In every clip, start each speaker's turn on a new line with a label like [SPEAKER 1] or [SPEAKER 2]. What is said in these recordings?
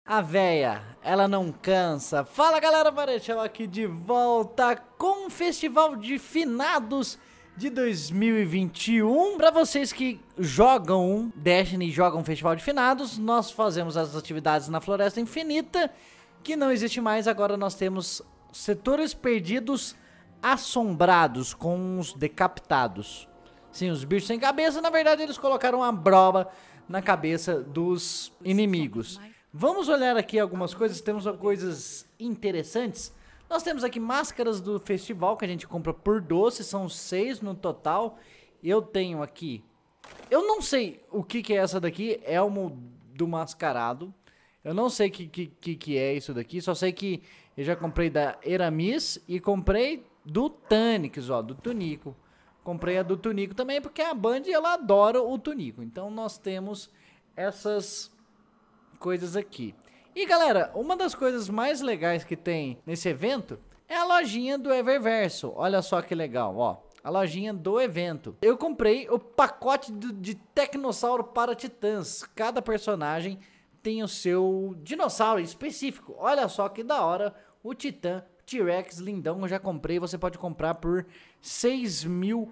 [SPEAKER 1] A véia, ela não cansa. Fala galera, Marechal aqui de volta com o Festival de Finados de 2021. Para vocês que jogam Destiny e jogam Festival de Finados, nós fazemos as atividades na Floresta Infinita, que não existe mais. Agora nós temos setores perdidos assombrados com os decapitados. Sim, os bichos sem cabeça, na verdade eles colocaram uma broba na cabeça dos inimigos. Vamos olhar aqui algumas coisas, temos coisas interessantes. Nós temos aqui máscaras do festival que a gente compra por 12, são 6 no total. Eu tenho aqui, eu não sei o que é essa daqui, Elmo do Mascarado. Eu não sei o que é isso daqui, só sei que eu já comprei da Eramis e comprei do Tanix, ó, do Tunico. Comprei a do Tunico também porque a Band ela adora o Tunico. Então nós temos essas coisas aqui. E galera, uma das coisas mais legais que tem nesse evento é a lojinha do Eververso. Olha só que legal, ó. A lojinha do evento. Eu comprei o pacote de Tecnossauro para Titãs. Cada personagem tem o seu dinossauro específico. Olha só que da hora. O Titã, T-Rex, lindão. Eu já comprei. Você pode comprar por 6.000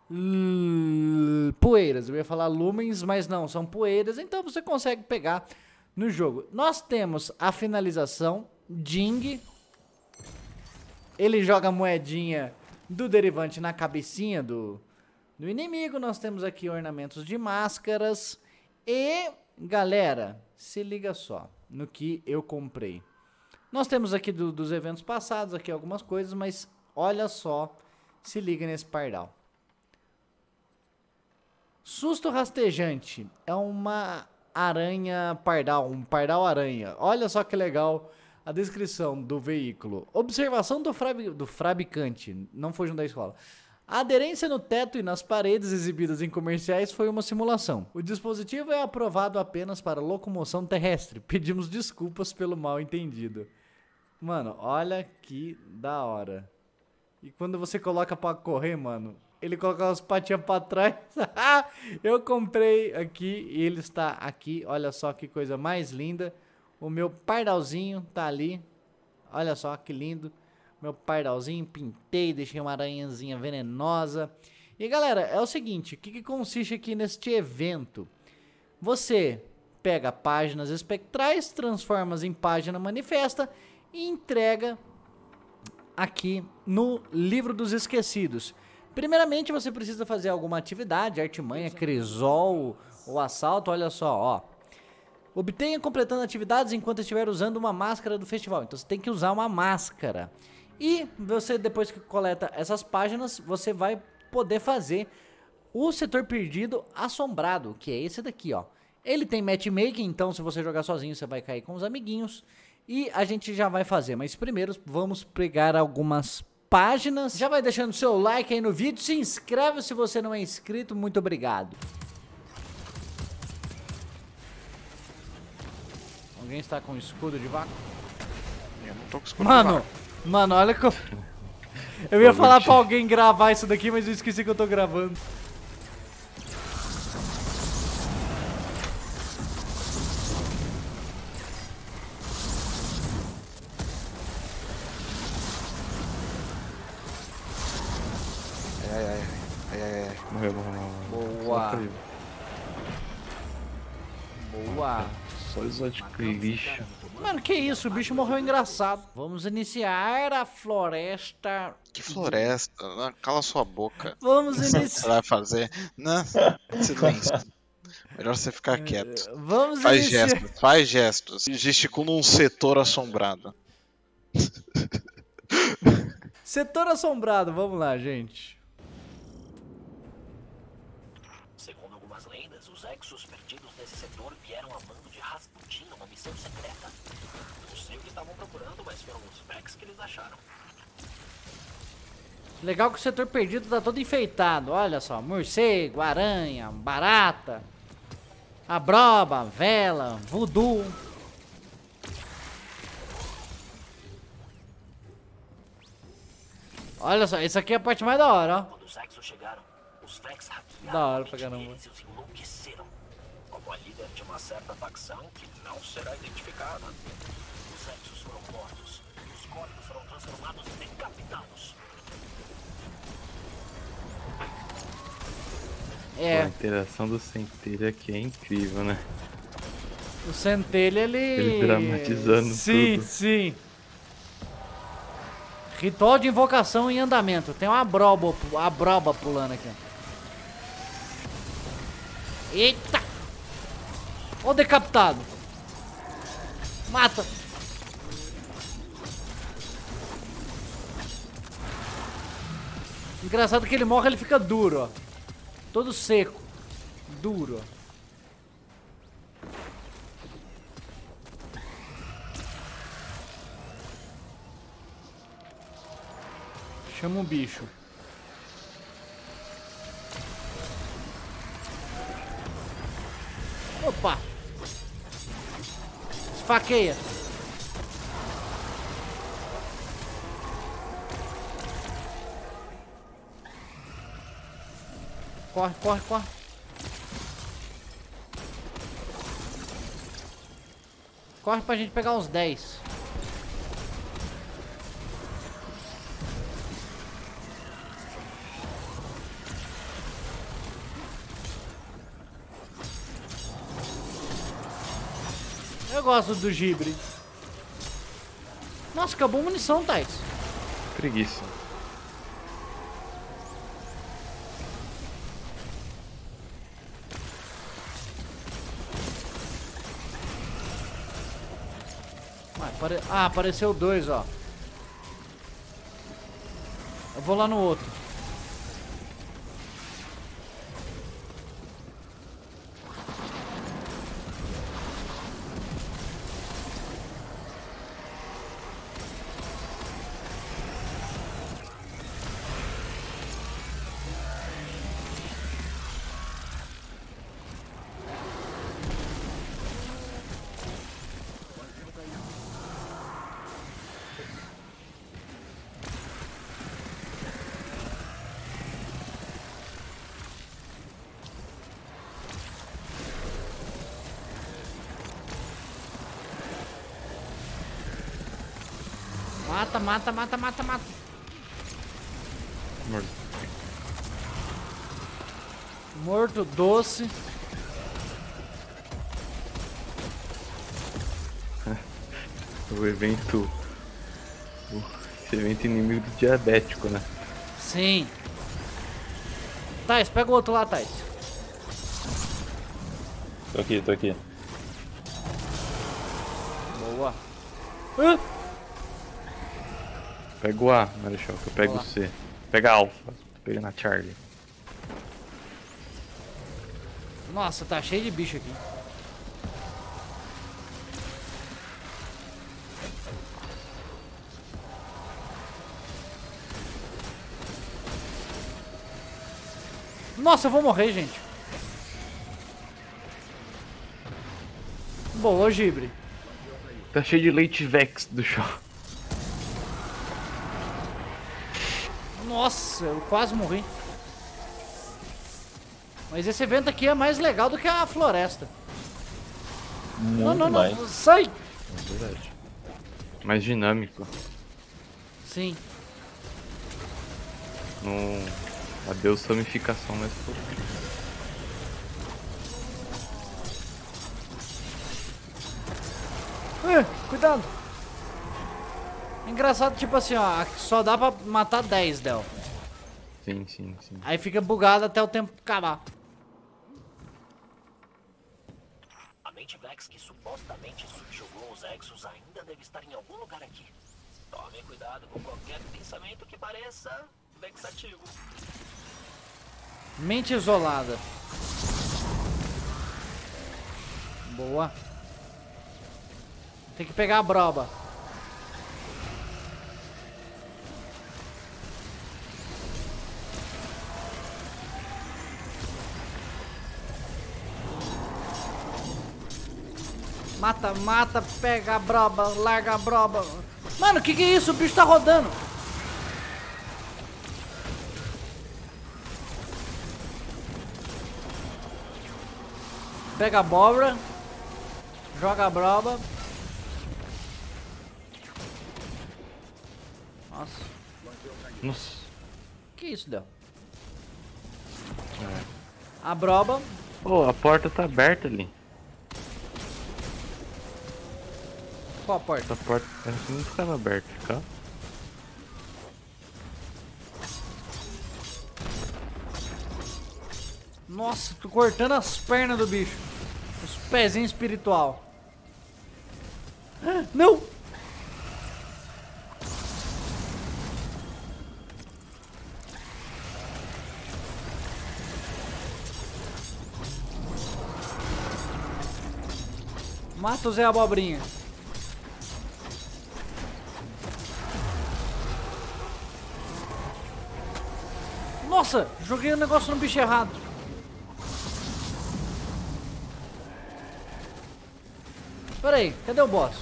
[SPEAKER 1] poeiras. Eu ia falar lumens, mas não, são poeiras. Então você consegue pegar no jogo. Nós temos a finalização, Ding. Ele joga a moedinha do derivante na cabecinha do inimigo. Nós temos aqui ornamentos de máscaras. E, galera, se liga só no que eu comprei. Nós temos aqui dos eventos passados, aqui algumas coisas, mas olha só, se liga nesse pardal. Susto rastejante é uma aranha pardal, um pardal aranha. Olha só que legal a descrição do veículo. Observação do fabricante, não foi junto da escola. A aderência no teto e nas paredes exibidas em comerciais foi uma simulação. O dispositivo é aprovado apenas para locomoção terrestre. Pedimos desculpas pelo mal entendido. Mano, olha que da hora. E quando você coloca pra correr, mano, ele coloca as patinhas pra trás. Eu comprei aqui e ele está aqui. Olha só que coisa mais linda. O meu pardalzinho tá ali. Olha só que lindo. Meu pardalzinho, pintei, deixei uma aranhazinha venenosa. E galera, é o seguinte, o que consiste aqui neste evento? Você pega páginas espectrais, transforma-as em página manifesta e entrega aqui no Livro dos Esquecidos. Primeiramente você precisa fazer alguma atividade, artimanha, crisol ou assalto, olha só, ó. Obtenha completando atividades enquanto estiver usando uma máscara do festival. Então você tem que usar uma máscara. E você, depois que coleta essas páginas, você vai poder fazer o setor perdido assombrado, que é esse daqui, ó. Ele tem matchmaking, então se você jogar sozinho você vai cair com os amiguinhos. E a gente já vai fazer, mas primeiro vamos pegar algumas páginas. Já vai deixando seu like aí no vídeo, se inscreve se você não é inscrito, muito obrigado. Alguém está com escudo de vácuo?
[SPEAKER 2] Eu não tô com escudo de vácuo.
[SPEAKER 1] Mano, olha que eu ia falar pra alguém gravar isso daqui, mas eu esqueci que eu tô gravando.
[SPEAKER 2] Ai. Morreu.
[SPEAKER 1] Boa. Boa.
[SPEAKER 2] Só exótico lixo.
[SPEAKER 1] Mano, que isso? O bicho morreu engraçado. Vamos iniciar a floresta.
[SPEAKER 2] Que floresta? Cala sua boca.
[SPEAKER 1] Vamos
[SPEAKER 2] Você
[SPEAKER 1] iniciar.
[SPEAKER 2] vai fazer? Não, silêncio. Melhor você ficar quieto.
[SPEAKER 1] Vamos
[SPEAKER 2] Faz
[SPEAKER 1] iniciar.
[SPEAKER 2] gestos, faz gestos. Gesticula um setor assombrado.
[SPEAKER 1] Setor assombrado, vamos lá, gente.
[SPEAKER 3] Segundo algumas lendas, os Exos perdidos nesse setor vieram a mando de Rasputin numa missão secreta. Não sei o que estavam procurando, mas foram os Vex que eles acharam.
[SPEAKER 1] Legal que o setor perdido tá todo enfeitado. Olha só, morcego, aranha, barata, abroba, vela, voodoo. Olha só, isso aqui é a parte mais da hora, ó.
[SPEAKER 3] Quando os Exos chegaram, os Vex hackearam
[SPEAKER 1] Da hora
[SPEAKER 3] a mente
[SPEAKER 1] pra caramba.
[SPEAKER 3] deles e os enlouqueceram. Como a líder de uma certa facção que não será identificada.
[SPEAKER 1] É,
[SPEAKER 4] A interação do Centelha aqui é incrível, né?
[SPEAKER 1] o Centelha, ele...
[SPEAKER 4] Ele dramatizando
[SPEAKER 1] sim,
[SPEAKER 4] tudo.
[SPEAKER 1] Sim, Ritual de invocação em andamento. Tem uma broba pulando aqui. Eita! Ó o decapitado. Mata. Engraçado que ele morre, ele fica duro, ó. Todo seco. Duro, ó. Chama um bicho. Opa! Esfaqueia. Corre, corre, corre. Corre pra gente pegar uns 10. Eu gosto do Gibre. Nossa, acabou a munição, Thais.
[SPEAKER 4] Preguiça.
[SPEAKER 1] Ah, apareceu 2, ó. Eu vou lá no outro. Mata, mata, mata, mata, mata.
[SPEAKER 4] Morto.
[SPEAKER 1] Morto, doce.
[SPEAKER 4] O evento. Esse evento inimigo do diabético, né?
[SPEAKER 1] Sim. Thais, pega o outro lá, Thais.
[SPEAKER 5] Tô aqui, tô aqui.
[SPEAKER 1] Boa.
[SPEAKER 4] Pega o A, Marechal, que eu pego
[SPEAKER 1] Boa.
[SPEAKER 4] o C. Pega a Alpha. Tô pegando a Charlie.
[SPEAKER 1] Nossa, tá cheio de bicho aqui. Nossa, eu vou morrer, gente. Boa, Gibre.
[SPEAKER 4] Tá cheio de leite Vex do chão.
[SPEAKER 1] Nossa, eu quase morri. Mas esse evento aqui é mais legal do que a floresta.
[SPEAKER 5] Muito
[SPEAKER 1] não,
[SPEAKER 5] mais.
[SPEAKER 1] sai!
[SPEAKER 5] É verdade.
[SPEAKER 4] Mais dinâmico.
[SPEAKER 1] Sim.
[SPEAKER 4] Adeus ramificação mais potente.
[SPEAKER 1] Cuidado. Engraçado, tipo assim, ó, só dá pra matar 10 del.
[SPEAKER 4] Sim, sim, sim.
[SPEAKER 1] Aí fica bugado até o tempo acabar.
[SPEAKER 3] A mente Vex que supostamente subjugou os Exos ainda deve estar em algum lugar aqui. Tome cuidado com qualquer pensamento que pareça vexativo.
[SPEAKER 1] Mente isolada. Boa. Tem que pegar a broba. Mata, mata, pega a broba, larga a broba. Mano, que é isso? O bicho tá rodando. Pega a abóbora. Joga a broba. Nossa.
[SPEAKER 4] Nossa.
[SPEAKER 1] Que isso, Del? A broba.
[SPEAKER 4] Pô, a porta tá aberta ali.
[SPEAKER 1] Qual a porta?
[SPEAKER 4] Essa porta essa não ficava aberta, ficava?
[SPEAKER 1] Nossa, tô cortando as pernas do bicho. Os pezinhos espiritual. Ah, não! Mata o Zé Abobrinha. Nossa, joguei o negócio no bicho errado. Pera aí, cadê o boss?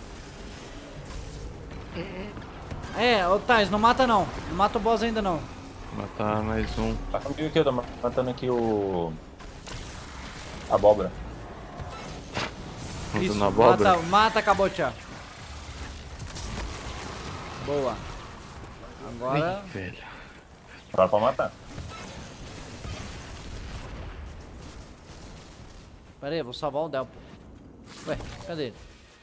[SPEAKER 1] É, ô Thais, não mata não. Não mata o boss ainda não.
[SPEAKER 4] Matar mais um.
[SPEAKER 5] Tá comigo aqui, eu tô matando aqui o... Abóbora.
[SPEAKER 4] Matando
[SPEAKER 1] Isso,
[SPEAKER 4] a abóbora.
[SPEAKER 1] mata a cabotiá. Boa. Agora...
[SPEAKER 4] Ih, velho.
[SPEAKER 5] Agora pra matar.
[SPEAKER 1] Pera aí, eu vou salvar o Delpo. Ué, cadê ele?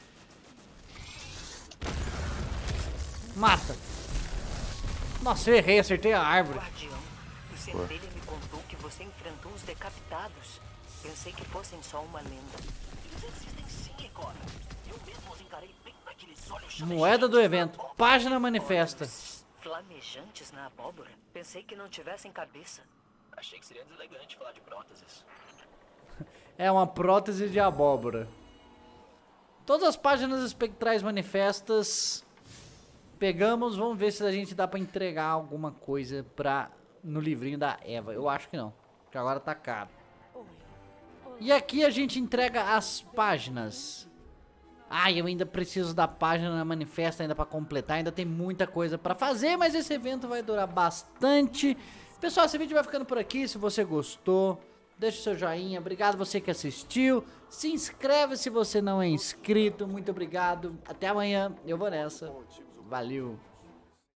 [SPEAKER 1] Mata! Nossa, eu errei, acertei a árvore.
[SPEAKER 6] Guardião, o Centelha me contou que você enfrentou os decapitados. Pensei que fossem só uma lenda.
[SPEAKER 3] Eles existem sim, Ikora. Eu mesmo os encarei bem naqueles olhos
[SPEAKER 1] Moeda do evento. Página manifesta.
[SPEAKER 6] Flamejantes na abóbora? Pensei que não tivessem cabeça.
[SPEAKER 3] Achei que seria deselegante falar de próteses.
[SPEAKER 1] É uma prótese de abóbora. Todas as páginas espectrais manifestas. Pegamos, vamos ver se a gente dá pra entregar alguma coisa no livrinho da Eva. Eu acho que não, porque agora tá caro. E aqui a gente entrega as páginas. Ah, eu ainda preciso da página manifesta ainda pra completar. Ainda tem muita coisa pra fazer, mas esse evento vai durar bastante. Pessoal, esse vídeo vai ficando por aqui. Se você gostou, deixa o seu joinha. Obrigado você que assistiu. Se inscreve se você não é inscrito. Muito obrigado. Até amanhã. Eu vou nessa. Valeu.